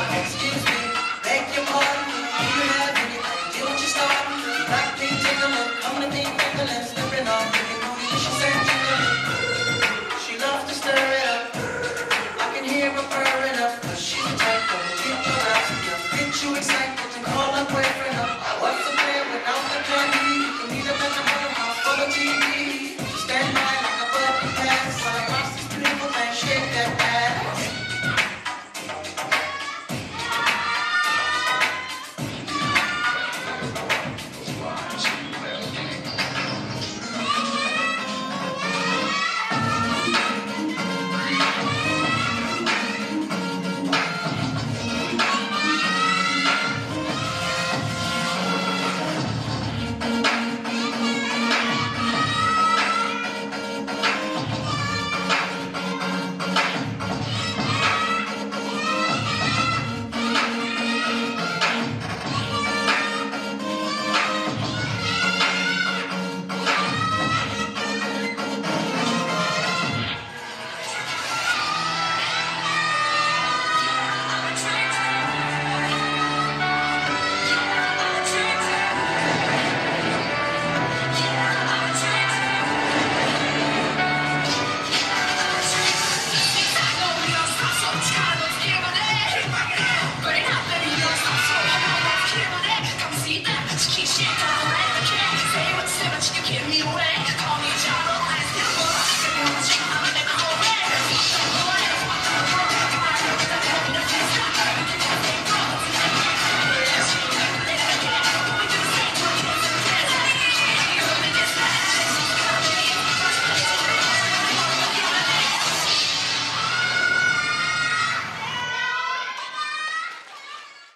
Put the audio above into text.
Excuse me, beg your pardon. Do you have anything? Do what you start? Black pink tickling, come to me tickling, slipping off, looking booty, she said jiggling. She loves to stir it up. I can hear her purring up, 'cause she's the type that will get your ass together, get you excited and call her boyfriend up. What's the plan without the candy? You can meet up at the bottom house full of TV. She stand by like a bucket pass while I watch this beautiful thing shake that ass. Say what's so much you give me away.